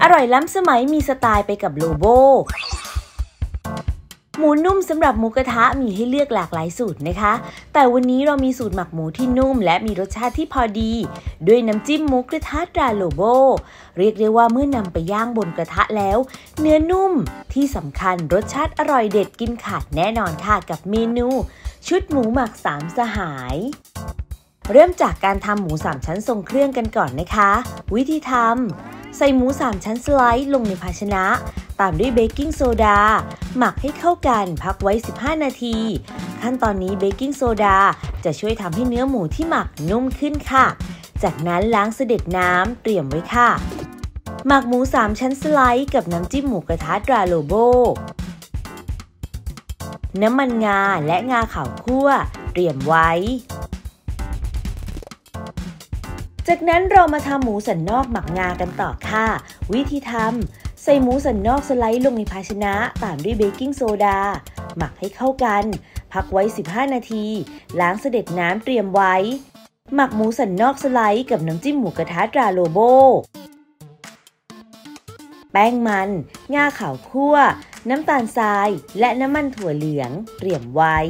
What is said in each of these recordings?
อร่อยล้ำสมัยมีสไตล์ไปกับโลโบหมูนุ่มสำหรับหมูกระทะมีให้เลือกหลากหลายสูตรนะคะแต่วันนี้เรามีสูตรหมักหมูที่นุ่มและมีรสชาติที่พอดีด้วยน้ำจิ้มหมูกระทะตราโลโบเรียกได้ว่าเมื่อนำไปย่างบนกระทะแล้วเนื้อนุ่มที่สำคัญรสชาติอร่อยเด็ดกินขาดแน่นอนค่ะกับเมนูชุดหมูหมักสามสหายเริ่มจากการทำหมู3ชั้นทรงเครื่องกันก่อนนะคะวิธีทำใส่หมู3ชั้นสไลด์ลงในภาชนะตามด้วยเบกกิ้งโซดาหมักให้เข้ากันพักไว้15นาทีขั้นตอนนี้เบกกิ้งโซดาจะช่วยทำให้เนื้อหมูที่หมักนุ่มขึ้นค่ะจากนั้นล้างเสด็จน้ำเตรียมไว้ค่ะหมักหมู3ชั้นสไลด์กับน้ำจิ้มหมูกระทะตราโลโบน้ำมันงาและงาขาวคั่วเตรียมไว้จากนั้นเรามาทำหมูสันนอกหมักงากันต่อค่ะวิธีทำใส่หมูสันนอกสไลด์ลงในภาชนะตามด้วยเบกกิ้งโซดาหมักให้เข้ากันพักไว้15นาทีล้างเสด็จน้ำเตรียมไว้หมักหมูสันนอกสไลด์กับน้ำจิ้มหมูกระทะตราโลโบแป้งมันงาขาวคั่วน้ำตาลทรายและน้ำมันถั่วเหลืองเตรียมไว้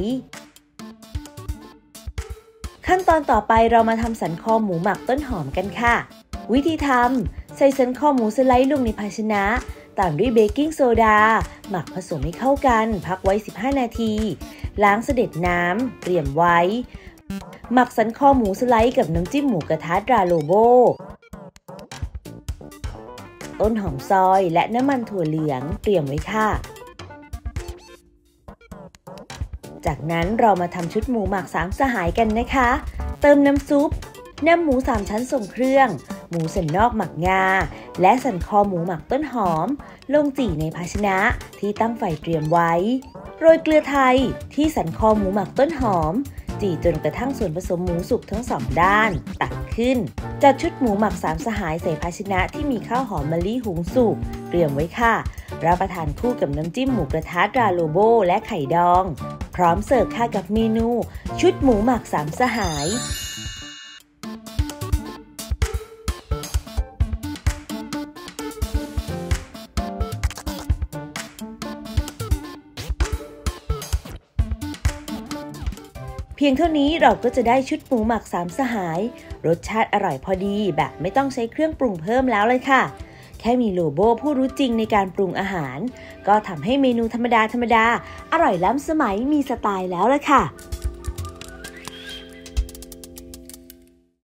ขั้นตอนต่อไปเรามาทำสันคอหมูหมักต้นหอมกันค่ะวิธีทำใส่สันคอหมูสไลด์ลงในภาชนะตามด้วยเบกกิ้งโซดาหมักผสมให้เข้ากันพักไว้15นาทีล้างเสด็จน้ำเตรียมไว้หมักสันคอหมูสไลด์กับน้ำจิ้มหมูกระทะตราโลโบต้นหอมซอยและน้ำมันถั่วเหลืองเตรียมไว้ค่ะจากนั้นเรามาทำชุดหมูหมักสามสหายกันนะคะเติมน้ำซุปนำหมู3ชั้นทรงเครื่องหมูสันนอกหมักงาและสันคอหมูหมักต้นหอมลงจี่ในภาชนะที่ตั้งไฟเตรียมไว้โรยเกลือไทยที่สันคอหมูหมักต้นหอมจี่จนกระทั่งส่วนผสมหมูสุกทั้ง2ด้านตักขึ้นจัดชุดหมูหมัก3สหายใส่ภาชนะที่มีข้าวหอมมะลิหุงสุกเตรียมไว้ค่ะรับประทานคู่กับน้ำจิ้มหมูกระทะตราโลโบและไข่ดองพร้อมเสิร์ฟค่ะกับเมนูชุดหมูหมักสามสหายเพียงเท่านี้เราก็จะได้ชุดหมูหมักสามสหายรสชาติอร่อยพอดีแบบไม่ต้องใช้เครื่องปรุงเพิ่มแล้วเลยค่ะแค่มีโลโบผู้รู้จริงในการปรุงอาหารก็ทำให้เมนูธรรมดาอร่อยล้ำสมัยมีสไตล์แล้วล่ะค่ะ